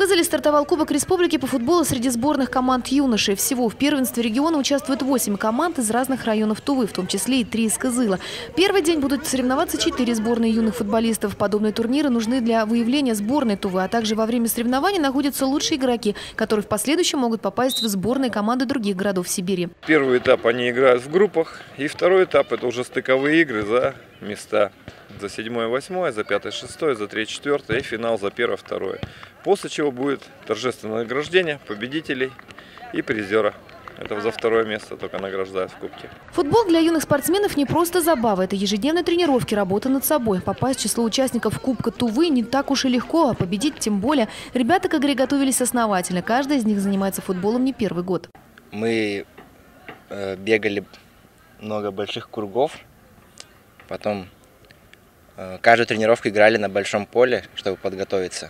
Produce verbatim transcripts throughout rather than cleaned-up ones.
Кызыле стартовал Кубок Республики по футболу среди сборных команд юношей. Всего в первенстве региона участвуют восемь команд из разных районов Тувы, в том числе и три из Кызыла. Первый день будут соревноваться четыре сборные юных футболистов. Подобные турниры нужны для выявления сборной Тувы, а также во время соревнований находятся лучшие игроки, которые в последующем могут попасть в сборные команды других городов Сибири. Первый этап они играют в группах, и второй этап – это уже стыковые игры за места. За седьмое, восьмое, за пятое, шестое, за третье, четвертое и финал за первое, второе. После чего будет торжественное награждение победителей и призера. Это за второе место только награждают в кубке. Футбол для юных спортсменов не просто забава. Это ежедневные тренировки, работа над собой. Попасть в число участников Кубка Тувы не так уж и легко, а победить тем более. Ребята к игре готовились основательно. Каждый из них занимается футболом не первый год. Мы э, бегали много больших кругов, потом э, каждую тренировку играли на большом поле, чтобы подготовиться.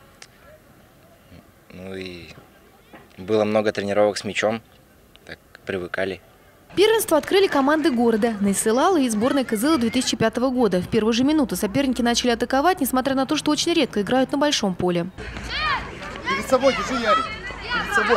Ну и было много тренировок с мячом, так привыкали. Первенство открыли команды города Найсылала и сборная Кызыла две тысячи пятого года. В первую же минуту соперники начали атаковать, несмотря на то, что очень редко играют на большом поле. Перед собой держи, Ярик. Перед собой.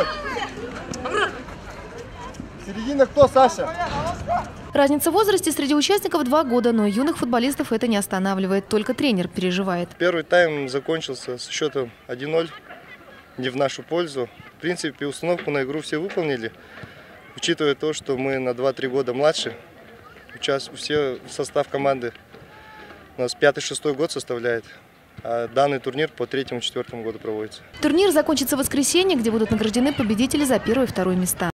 Середина кто, Саша? Разница в возрасте среди участников два года, но юных футболистов это не останавливает. Только тренер переживает. Первый тайм закончился с счетом один ноль, не в нашу пользу. В принципе, установку на игру все выполнили. Учитывая то, что мы на два-три года младше, участвуют все состав команды у нас пятый-шестой год составляет. А данный турнир по третьему-четвертому году проводится. Турнир закончится в воскресенье, где будут награждены победители за первое и второе места.